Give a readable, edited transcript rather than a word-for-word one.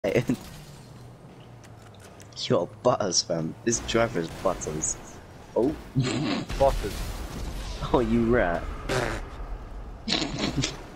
You're Butters, fam. This driver is Butters. Oh. Butters. Oh, you rat.